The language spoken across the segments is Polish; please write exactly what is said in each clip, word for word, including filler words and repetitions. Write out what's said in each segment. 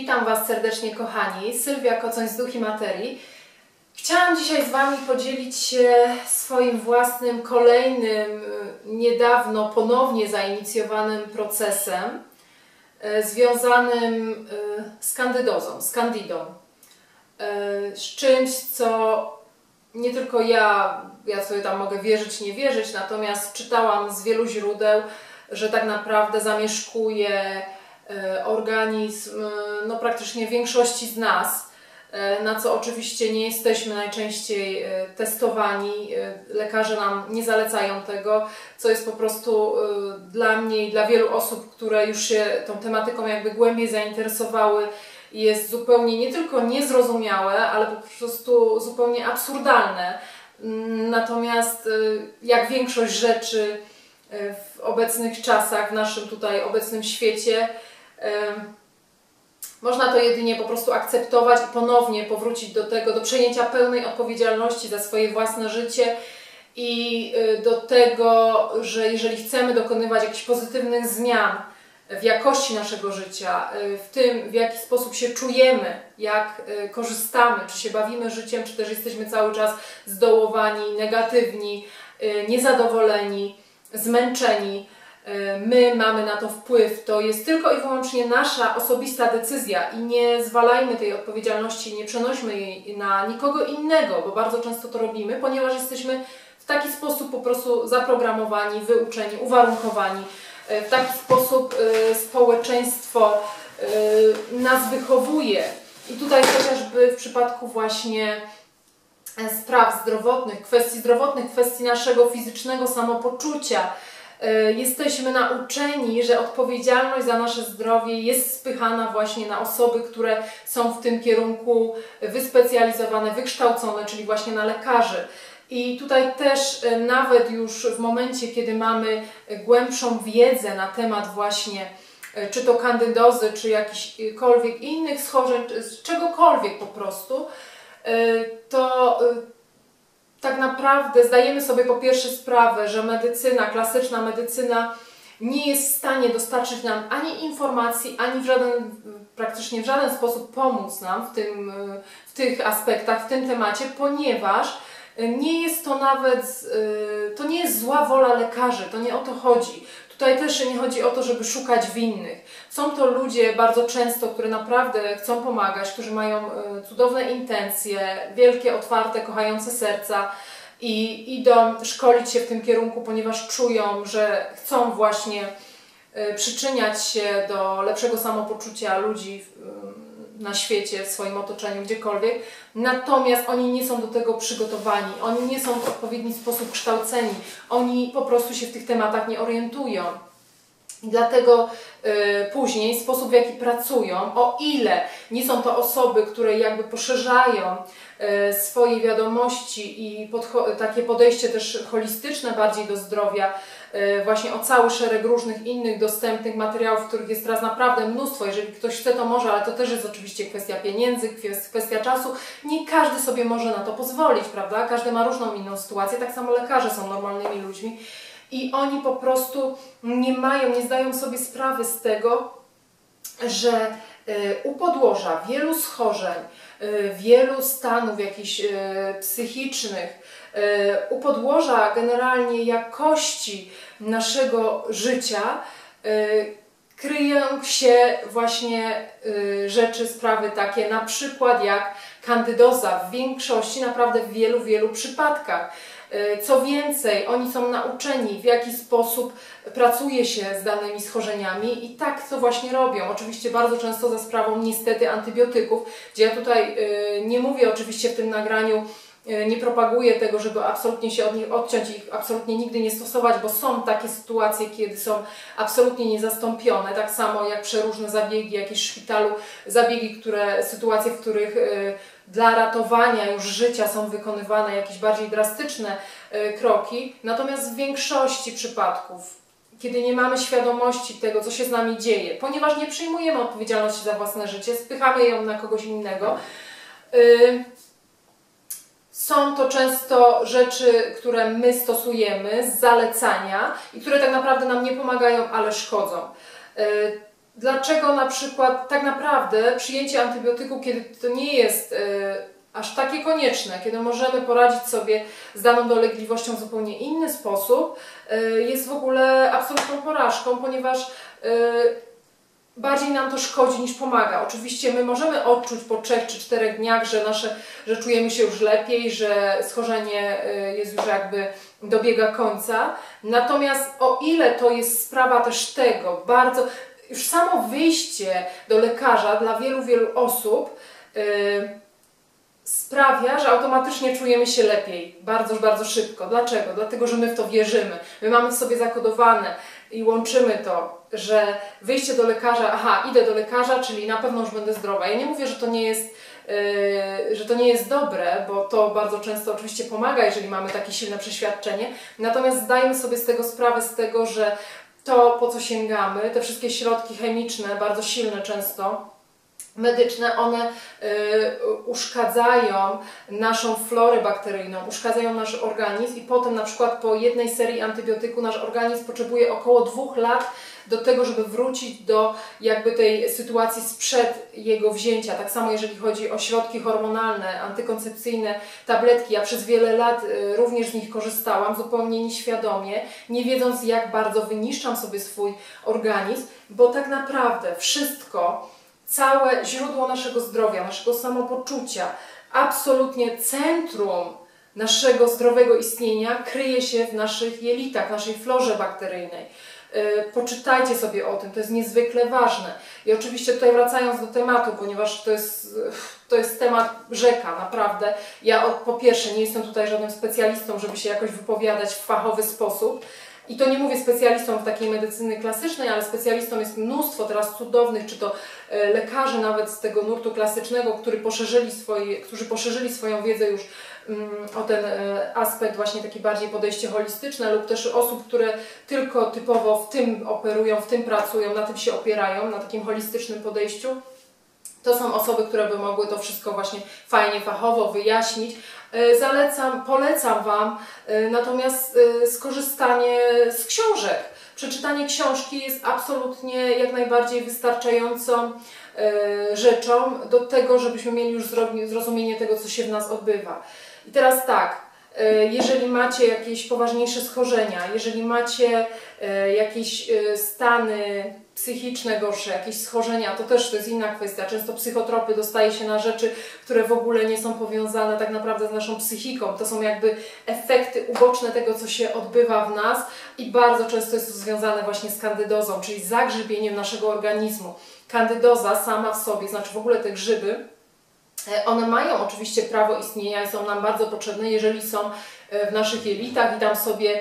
Witam Was serdecznie, kochani. Sylwia Kocoń z Duch i Materii. Chciałam dzisiaj z Wami podzielić się swoim własnym, kolejnym, niedawno ponownie zainicjowanym procesem związanym z kandydozą, z kandidą. Z czymś, co nie tylko ja, ja sobie tam mogę wierzyć, nie wierzyć, natomiast czytałam z wielu źródeł, że tak naprawdę zamieszkuje organizm no, praktycznie większości z nas, na co oczywiście nie jesteśmy najczęściej testowani. Lekarze nam nie zalecają tego, co jest po prostu dla mnie i dla wielu osób, które już się tą tematyką jakby głębiej zainteresowały, jest zupełnie nie tylko niezrozumiałe, ale po prostu zupełnie absurdalne. Natomiast jak większość rzeczy w obecnych czasach, w naszym tutaj obecnym świecie, można to jedynie po prostu akceptować i ponownie powrócić do tego, do przejęcia pełnej odpowiedzialności za swoje własne życie i do tego, że jeżeli chcemy dokonywać jakichś pozytywnych zmian w jakości naszego życia, w tym, w jaki sposób się czujemy, jak korzystamy, czy się bawimy życiem, czy też jesteśmy cały czas zdołowani, negatywni, niezadowoleni, zmęczeni, my mamy na to wpływ, to jest tylko i wyłącznie nasza osobista decyzja i nie zwalajmy tej odpowiedzialności, nie przenośmy jej na nikogo innego, bo bardzo często to robimy, ponieważ jesteśmy w taki sposób po prostu zaprogramowani, wyuczeni, uwarunkowani. W taki sposób y, społeczeństwo y, nas wychowuje. I tutaj chociażby w przypadku właśnie spraw zdrowotnych, kwestii zdrowotnych, kwestii naszego fizycznego samopoczucia, y, jesteśmy nauczeni, że odpowiedzialność za nasze zdrowie jest spychana właśnie na osoby, które są w tym kierunku wyspecjalizowane, wykształcone, czyli właśnie na lekarzy. I tutaj też nawet już w momencie, kiedy mamy głębszą wiedzę na temat właśnie czy to kandydozy, czy jakichkolwiek innych schorzeń, z czegokolwiek po prostu, to tak naprawdę zdajemy sobie po pierwsze sprawę, że medycyna, klasyczna medycyna nie jest w stanie dostarczyć nam ani informacji, ani w żaden, praktycznie w żaden sposób pomóc nam w, tym, w tych aspektach, w tym temacie, ponieważ nie jest to nawet, to nie jest zła wola lekarzy, to nie o to chodzi. Tutaj też nie chodzi o to, żeby szukać winnych. Są to ludzie bardzo często, które naprawdę chcą pomagać, którzy mają cudowne intencje, wielkie, otwarte, kochające serca i idą szkolić się w tym kierunku, ponieważ czują, że chcą właśnie przyczyniać się do lepszego samopoczucia ludzi na świecie, w swoim otoczeniu, gdziekolwiek. Natomiast oni nie są do tego przygotowani, oni nie są w odpowiedni sposób kształceni, oni po prostu się w tych tematach nie orientują. I dlatego y, później sposób, w jaki pracują, o ile nie są to osoby, które jakby poszerzają y, swoje wiadomości i takie podejście też holistyczne bardziej do zdrowia, y, właśnie o cały szereg różnych innych dostępnych materiałów, których jest teraz naprawdę mnóstwo. Jeżeli ktoś chce, to może, ale to też jest oczywiście kwestia pieniędzy, kwestia czasu. Nie każdy sobie może na to pozwolić, prawda? Każdy ma różną inną sytuację, tak samo lekarze są normalnymi ludźmi. I oni po prostu nie mają, nie zdają sobie sprawy z tego, że u podłoża wielu schorzeń, wielu stanów jakichś psychicznych, u podłoża generalnie jakości naszego życia kryją się właśnie rzeczy, sprawy takie, na przykład jak kandydoza w większości, naprawdę w wielu, wielu przypadkach. Co więcej, oni są nauczeni, w jaki sposób pracuje się z danymi schorzeniami i tak to właśnie robią. Oczywiście bardzo często za sprawą niestety antybiotyków, gdzie ja tutaj nie mówię oczywiście w tym nagraniu, nie propaguję tego, żeby absolutnie się od nich odciąć i ich absolutnie nigdy nie stosować, bo są takie sytuacje, kiedy są absolutnie niezastąpione, tak samo jak przeróżne zabiegi, jakieś w szpitalu, zabiegi, które, sytuacje, w których y, dla ratowania już życia są wykonywane jakieś bardziej drastyczne y, kroki, natomiast w większości przypadków, kiedy nie mamy świadomości tego, co się z nami dzieje, ponieważ nie przyjmujemy odpowiedzialności za własne życie, spychamy ją na kogoś innego, y, są to często rzeczy, które my stosujemy z zalecania i które tak naprawdę nam nie pomagają, ale szkodzą. dlaczego na przykład tak naprawdę przyjęcie antybiotyku, kiedy to nie jest y, aż takie konieczne, kiedy możemy poradzić sobie z daną dolegliwością w zupełnie inny sposób, y, jest w ogóle absolutną porażką, ponieważ y, bardziej nam to szkodzi niż pomaga. Oczywiście my możemy odczuć po trzech czy czterech dniach, że, nasze, że czujemy się już lepiej, że schorzenie jest już jakby dobiega końca. Natomiast o ile to jest sprawa też tego, bardzo, już samo wyjście do lekarza dla wielu, wielu osób yy, sprawia, że automatycznie czujemy się lepiej, bardzo, bardzo szybko. Dlaczego? Dlatego, że my w to wierzymy. My mamy w sobie zakodowane i łączymy to, że wyjście do lekarza, aha, idę do lekarza, czyli na pewno już będę zdrowa. Ja nie mówię, że to nie jest, yy, że to nie jest dobre, bo to bardzo często oczywiście pomaga, jeżeli mamy takie silne przeświadczenie. Natomiast zdajemy sobie z tego sprawę, z tego, że to, po co sięgamy, te wszystkie środki chemiczne, bardzo silne często, medyczne, one y, uszkadzają naszą florę bakteryjną, uszkadzają nasz organizm i potem na przykład po jednej serii antybiotyku nasz organizm potrzebuje około dwóch lat do tego, żeby wrócić do jakby tej sytuacji sprzed jego wzięcia. Tak samo jeżeli chodzi o środki hormonalne, antykoncepcyjne, tabletki. Ja przez wiele lat y, również z nich korzystałam, zupełnie nieświadomie, nie wiedząc jak bardzo wyniszczam sobie swój organizm, bo tak naprawdę wszystko, całe źródło naszego zdrowia, naszego samopoczucia, absolutnie centrum naszego zdrowego istnienia kryje się w naszych jelitach, w naszej florze bakteryjnej. Yy, poczytajcie sobie o tym, to jest niezwykle ważne. I oczywiście tutaj wracając do tematu, ponieważ to jest, to jest temat rzeka, naprawdę. Ja po pierwsze nie jestem tutaj żadnym specjalistą, żeby się jakoś wypowiadać w fachowy sposób. I to nie mówię specjalistom w takiej medycyny klasycznej, ale specjalistom jest mnóstwo teraz cudownych, czy to lekarzy nawet z tego nurtu klasycznego, którzy poszerzyli, swoje, którzy poszerzyli swoją wiedzę już um, o ten e, aspekt właśnie taki bardziej podejście holistyczne, lub też osób, które tylko typowo w tym operują, w tym pracują, na tym się opierają, na takim holistycznym podejściu. To są osoby, które by mogły to wszystko właśnie fajnie, fachowo wyjaśnić. Zalecam, polecam Wam natomiast skorzystanie z książek. Przeczytanie książki jest absolutnie jak najbardziej wystarczającą rzeczą do tego, żebyśmy mieli już zrozumienie tego, co się w nas odbywa. I teraz tak, jeżeli macie jakieś poważniejsze schorzenia, jeżeli macie jakieś stany psychiczne gorsze, jakieś schorzenia, to też to jest inna kwestia. Często psychotropy dostaje się na rzeczy, które w ogóle nie są powiązane tak naprawdę z naszą psychiką. To są jakby efekty uboczne tego, co się odbywa w nas i bardzo często jest to związane właśnie z kandydozą, czyli zagrzybieniem naszego organizmu. Kandydoza sama w sobie, znaczy w ogóle te grzyby, one mają oczywiście prawo istnienia i są nam bardzo potrzebne, jeżeli są w naszych jelitach i tam sobie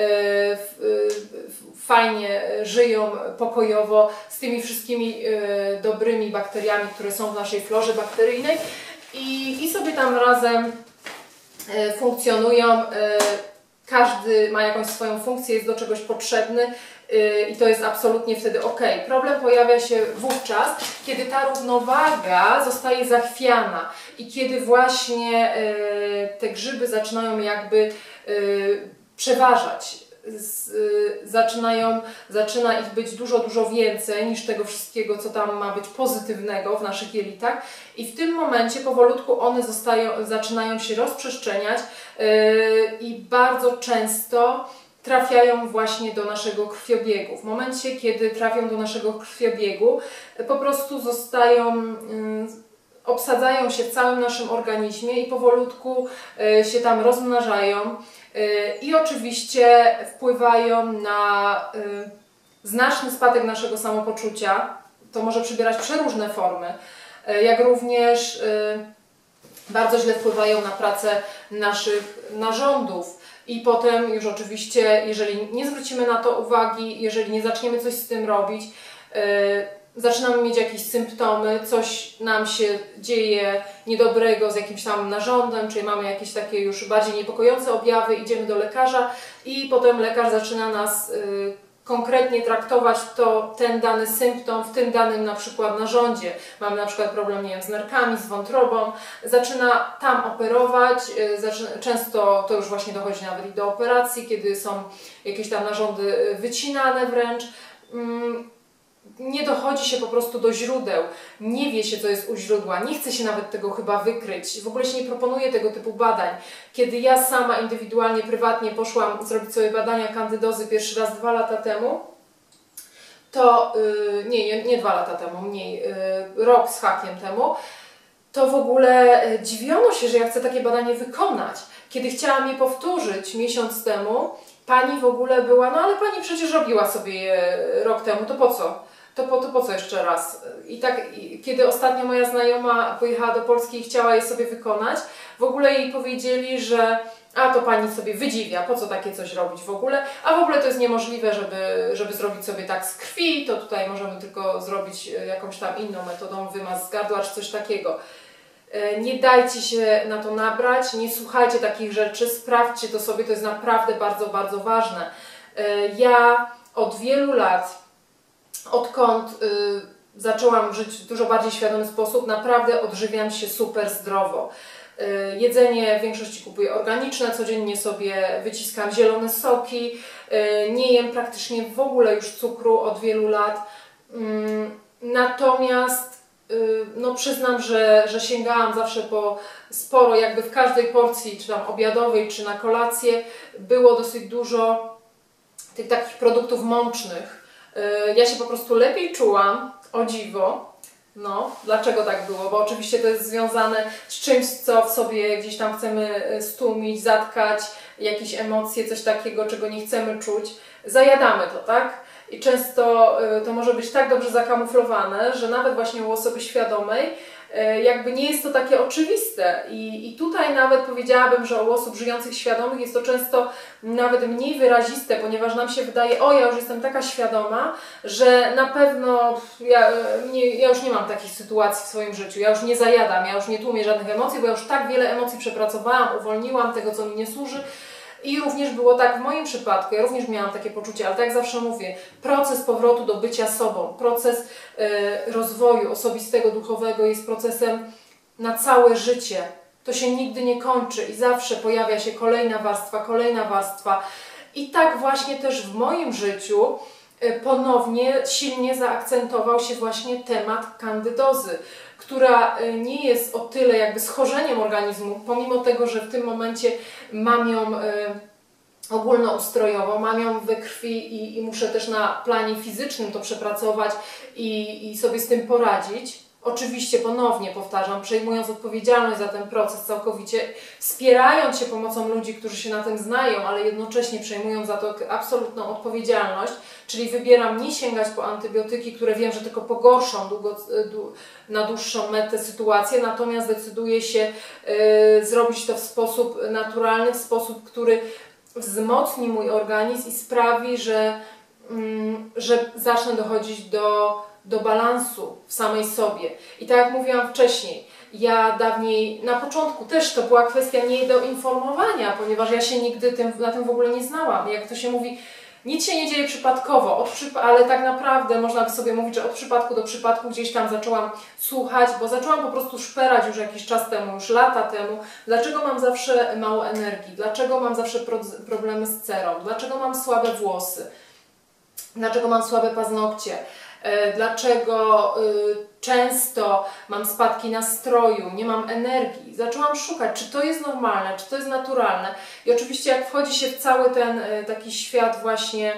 fajnie żyją pokojowo z tymi wszystkimi dobrymi bakteriami, które są w naszej florze bakteryjnej i, i sobie tam razem funkcjonują. Każdy ma jakąś swoją funkcję, jest do czegoś potrzebny i to jest absolutnie wtedy ok. Problem pojawia się wówczas, kiedy ta równowaga zostaje zachwiana i kiedy właśnie te grzyby zaczynają jakby przeważać. Z, y, zaczynają, zaczyna ich być dużo, dużo więcej niż tego wszystkiego, co tam ma być pozytywnego w naszych jelitach i w tym momencie powolutku one zostają, zaczynają się rozprzestrzeniać yy, i bardzo często trafiają właśnie do naszego krwiobiegu. W momencie, kiedy trafią do naszego krwiobiegu, po prostu zostają yy, obsadzają się w całym naszym organizmie i powolutku y, się tam rozmnażają y, i oczywiście wpływają na y, znaczny spadek naszego samopoczucia. To może przybierać przeróżne formy, y, jak również y, bardzo źle wpływają na pracę naszych narządów. I potem już oczywiście, jeżeli nie zwrócimy na to uwagi, jeżeli nie zaczniemy coś z tym robić, y, zaczynamy mieć jakieś symptomy, coś nam się dzieje niedobrego z jakimś tam narządem, czyli mamy jakieś takie już bardziej niepokojące objawy, idziemy do lekarza i potem lekarz zaczyna nas y, konkretnie traktować to, ten dany symptom w tym danym na przykład narządzie. Mamy na przykład problem, nie wiem, z nerkami, z wątrobą, zaczyna tam operować, y, zaczyna, często to już właśnie dochodzi nawet i do operacji, kiedy są jakieś tam narządy wycinane wręcz. Y, nie dochodzi się po prostu do źródeł, nie wie się, co jest u źródła, nie chce się nawet tego chyba wykryć, w ogóle się nie proponuje tego typu badań. Kiedy ja sama indywidualnie, prywatnie poszłam zrobić sobie badania kandydozy pierwszy raz dwa lata temu, to yy, nie, nie, nie dwa lata temu, mniej, yy, rok z hakiem temu, to w ogóle dziwiono się, że ja chcę takie badanie wykonać. Kiedy chciałam je powtórzyć miesiąc temu, pani w ogóle była, no ale pani przecież robiła sobie je rok temu, to po co? To po, to po co jeszcze raz? I tak, i kiedy ostatnio moja znajoma pojechała do Polski i chciała je sobie wykonać, w ogóle jej powiedzieli, że a to pani sobie wydziwia, po co takie coś robić w ogóle, a w ogóle to jest niemożliwe, żeby, żeby zrobić sobie tak z krwi, to tutaj możemy tylko zrobić jakąś tam inną metodą, wymaz z gardła czy coś takiego. Nie dajcie się na to nabrać, nie słuchajcie takich rzeczy, sprawdźcie to sobie, to jest naprawdę bardzo, bardzo ważne. Ja od wielu lat, odkąd zaczęłam żyć w dużo bardziej świadomy sposób, naprawdę odżywiam się super zdrowo. Jedzenie w większości kupuję organiczne, codziennie sobie wyciskam zielone soki, nie jem praktycznie w ogóle już cukru od wielu lat. Natomiast no przyznam, że, że sięgałam zawsze po sporo, jakby w każdej porcji, czy tam obiadowej, czy na kolację, było dosyć dużo tych takich produktów mącznych. Ja się po prostu lepiej czułam, o dziwo. No, dlaczego tak było? Bo oczywiście to jest związane z czymś, co w sobie gdzieś tam chcemy stłumić, zatkać, jakieś emocje, coś takiego, czego nie chcemy czuć. Zajadamy to, tak? I często to może być tak dobrze zakamuflowane, że nawet właśnie u osoby świadomej jakby nie jest to takie oczywiste. I, i tutaj nawet powiedziałabym, że u osób żyjących świadomych jest to często nawet mniej wyraziste, ponieważ nam się wydaje, o ja już jestem taka świadoma, że na pewno ja, nie, ja już nie mam takich sytuacji w swoim życiu, ja już nie zajadam, ja już nie tłumię żadnych emocji, bo ja już tak wiele emocji przepracowałam, uwolniłam tego, co mi nie służy. I również było tak w moim przypadku, ja również miałam takie poczucie, ale tak jak zawsze mówię, proces powrotu do bycia sobą, proces y, rozwoju osobistego, duchowego jest procesem na całe życie. To się nigdy nie kończy i zawsze pojawia się kolejna warstwa, kolejna warstwa. I tak właśnie też w moim życiu y, ponownie silnie zaakcentował się właśnie temat kandydozy, która nie jest o tyle jakby schorzeniem organizmu, pomimo tego, że w tym momencie mam ją y, ogólnoustrojową, mam ją we krwi i, i muszę też na planie fizycznym to przepracować i, i sobie z tym poradzić. Oczywiście ponownie powtarzam, przejmując odpowiedzialność za ten proces całkowicie, wspierając się pomocą ludzi, którzy się na tym znają, ale jednocześnie przejmując za to absolutną odpowiedzialność, czyli wybieram nie sięgać po antybiotyki, które wiem, że tylko pogorszą długo, na dłuższą metę sytuację, natomiast decyduję się y, zrobić to w sposób naturalny, w sposób, który wzmocni mój organizm i sprawi, że, y, że zacznę dochodzić do do balansu w samej sobie. I tak jak mówiłam wcześniej, ja dawniej, na początku też to była kwestia nie do informowania, ponieważ ja się nigdy tym, na tym w ogóle nie znałam. Jak to się mówi, nic się nie dzieje przypadkowo, od przypa ale tak naprawdę można by sobie mówić, że od przypadku do przypadku gdzieś tam zaczęłam słuchać, bo zaczęłam po prostu szperać już jakiś czas temu, już lata temu, dlaczego mam zawsze mało energii, dlaczego mam zawsze pro problemy z cerą, dlaczego mam słabe włosy, dlaczego mam słabe paznokcie, dlaczego y, często mam spadki nastroju, nie mam energii. Zaczęłam szukać, czy to jest normalne, czy to jest naturalne. I oczywiście jak wchodzi się w cały ten y, taki świat właśnie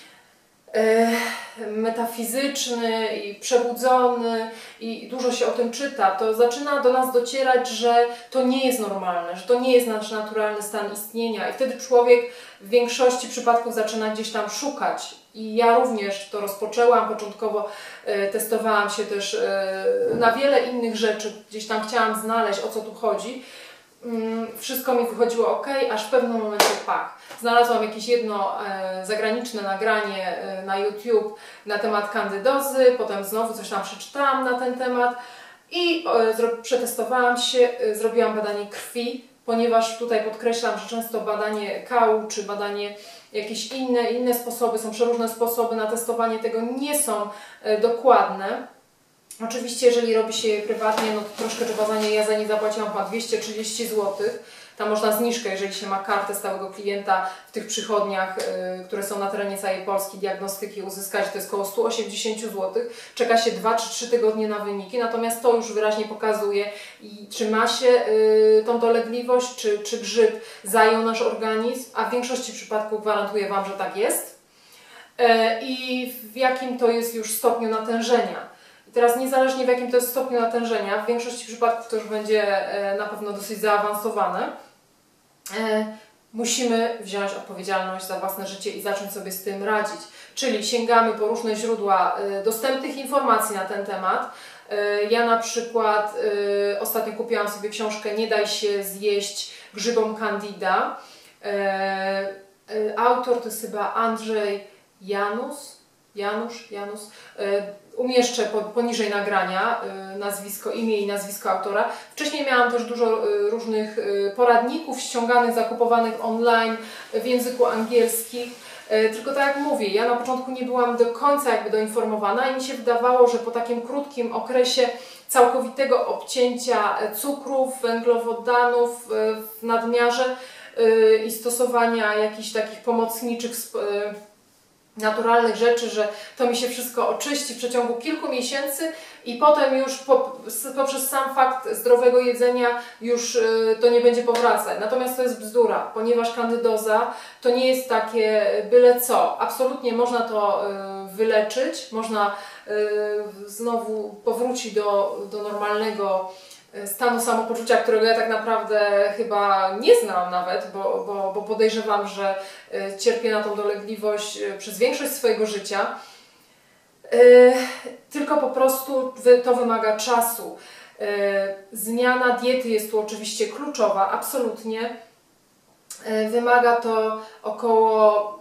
y, metafizyczny i przebudzony i dużo się o tym czyta, to zaczyna do nas docierać, że to nie jest normalne, że to nie jest nasz naturalny stan istnienia i wtedy człowiek w większości przypadków zaczyna gdzieś tam szukać. I ja również to rozpoczęłam, początkowo y, testowałam się też y, na wiele innych rzeczy, gdzieś tam chciałam znaleźć, o co tu chodzi. Y, wszystko mi wychodziło ok, aż w pewnym momencie pach. Znalazłam jakieś jedno y, zagraniczne nagranie y, na YouTube na temat kandydozy, potem znowu coś tam przeczytałam na ten temat i y, przetestowałam się, y, zrobiłam badanie krwi, ponieważ tutaj podkreślam, że często badanie kału czy badanie jakieś inne, inne sposoby, są przeróżne sposoby na testowanie tego, nie są e, dokładne. Oczywiście jeżeli robi się je prywatnie, no to troszkę trzeba za nie, ja za nie zapłaciłam chyba dwieście trzydzieści złotych. Tam można zniżkę, jeżeli się ma kartę stałego klienta w tych przychodniach, yy, które są na terenie całej Polski, diagnostyki uzyskać, to jest około sto osiemdziesiąt złotych. Czeka się dwa czy trzy tygodnie na wyniki, natomiast to już wyraźnie pokazuje, i czy ma się yy, tą dolegliwość, czy, czy grzyb zajął nasz organizm, a w większości przypadków gwarantuję Wam, że tak jest. Yy, I w jakim to jest już stopniu natężenia. I teraz niezależnie w jakim to jest stopniu natężenia, w większości przypadków to już będzie yy, na pewno dosyć zaawansowane, yy, musimy wziąć odpowiedzialność za własne życie i zacząć sobie z tym radzić. Czyli sięgamy po różne źródła yy, dostępnych informacji na ten temat. Ja na przykład y, ostatnio kupiłam sobie książkę Nie daj się zjeść grzybom Candida. Y, y, autor to jest chyba Andrzej Janus. Janusz, Janus. Y, umieszczę po, poniżej nagrania y, nazwisko, imię i nazwisko autora. Wcześniej miałam też dużo y, różnych y, poradników ściąganych, zakupowanych online w języku angielskim. Tylko tak jak mówię, ja na początku nie byłam do końca jakby doinformowana i mi się wydawało, że po takim krótkim okresie całkowitego obcięcia cukrów, węglowodanów w nadmiarze i stosowania jakichś takich pomocniczych, naturalnych rzeczy, że to mi się wszystko oczyści w przeciągu kilku miesięcy i potem już po, poprzez sam fakt zdrowego jedzenia już y, to nie będzie powracać. Natomiast to jest bzdura, ponieważ kandydoza to nie jest takie byle co. Absolutnie można to y, wyleczyć, można y, znowu powrócić do, do normalnego stanu samopoczucia, którego ja tak naprawdę chyba nie znam nawet, bo, bo, bo podejrzewam, że cierpię na tą dolegliwość przez większość swojego życia. Tylko po prostu to wymaga czasu. Zmiana diety jest tu oczywiście kluczowa, absolutnie. Wymaga to około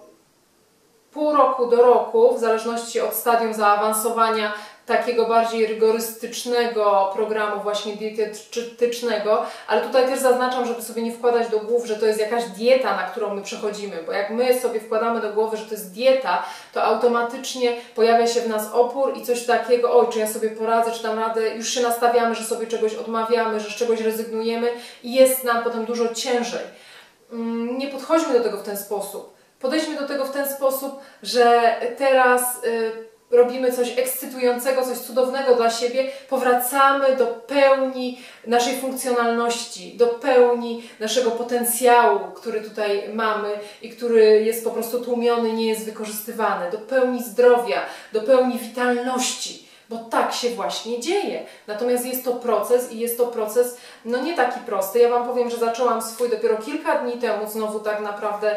pół roku do roku, w zależności od stadium zaawansowania takiego bardziej rygorystycznego programu właśnie dietetycznego, ale tutaj też zaznaczam, żeby sobie nie wkładać do głów, że to jest jakaś dieta, na którą my przechodzimy, bo jak my sobie wkładamy do głowy, że to jest dieta, to automatycznie pojawia się w nas opór i coś takiego, oj, czy ja sobie poradzę, czy dam radę, już się nastawiamy, że sobie czegoś odmawiamy, że z czegoś rezygnujemy i jest nam potem dużo ciężej. Nie podchodźmy do tego w ten sposób. Podejdźmy do tego w ten sposób, że teraz y, robimy coś ekscytującego, coś cudownego dla siebie, powracamy do pełni naszej funkcjonalności, do pełni naszego potencjału, który tutaj mamy i który jest po prostu tłumiony, nie jest wykorzystywany, do pełni zdrowia, do pełni witalności. Bo tak się właśnie dzieje. Natomiast jest to proces i jest to proces no nie taki prosty. Ja Wam powiem, że zaczęłam swój dopiero kilka dni temu, znowu tak naprawdę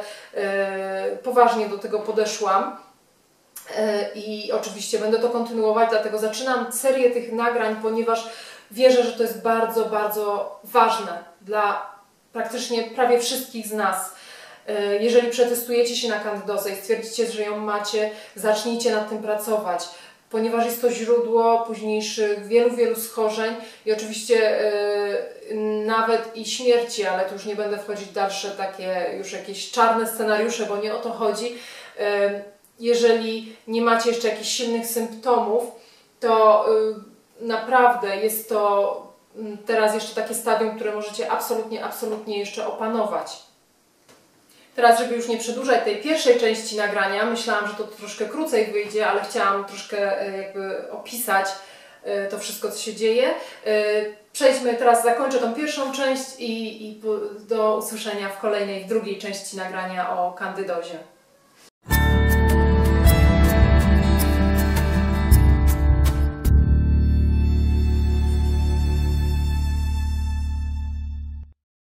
e, poważnie do tego podeszłam. E, I oczywiście będę to kontynuować, dlatego zaczynam serię tych nagrań, ponieważ wierzę, że to jest bardzo, bardzo ważne dla praktycznie prawie wszystkich z nas. E, jeżeli przetestujecie się na kandydozę i stwierdzicie, że ją macie, zacznijcie nad tym pracować, ponieważ jest to źródło późniejszych wielu, wielu schorzeń i oczywiście yy, nawet i śmierci, ale tu już nie będę wchodzić w dalsze takie już jakieś czarne scenariusze, bo nie o to chodzi. Yy, jeżeli nie macie jeszcze jakichś silnych symptomów, to yy, naprawdę jest to yy, teraz jeszcze takie stadium, które możecie absolutnie, absolutnie jeszcze opanować. Teraz, żeby już nie przedłużać tej pierwszej części nagrania, myślałam, że to troszkę krócej wyjdzie, ale chciałam troszkę jakby opisać to wszystko, co się dzieje. Przejdźmy teraz, zakończę tą pierwszą część i, i do usłyszenia w kolejnej, w drugiej części nagrania o kandydozie.